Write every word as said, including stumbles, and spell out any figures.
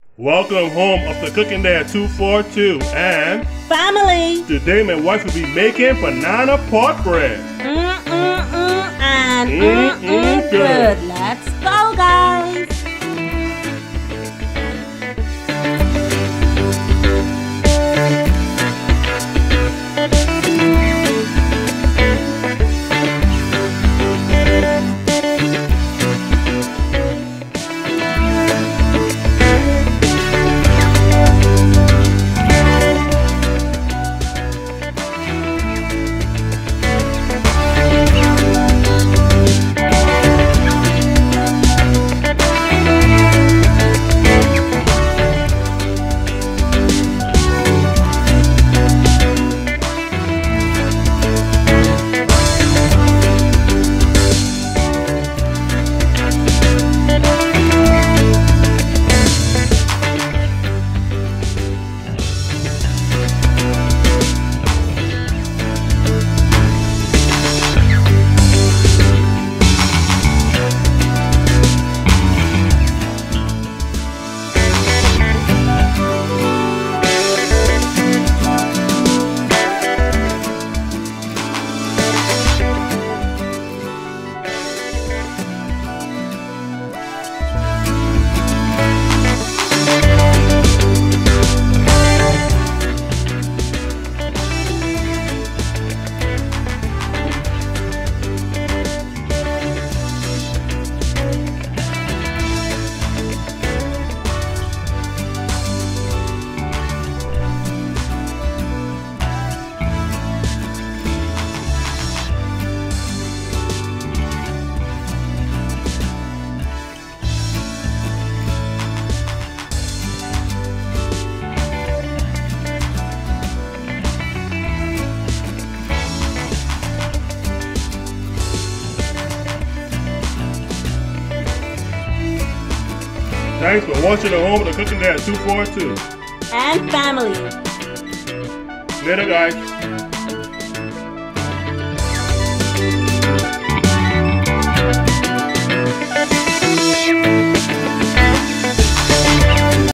Welcome home of the Cooking Day at two forty-two and family. Today my wife will be making banana pot bread. Mm mm mm and Mm, mm mm, mm good. good. Let's go, guys. Thanks for watching the home of the Cooking Day at two forty-two. And family. Later, guys.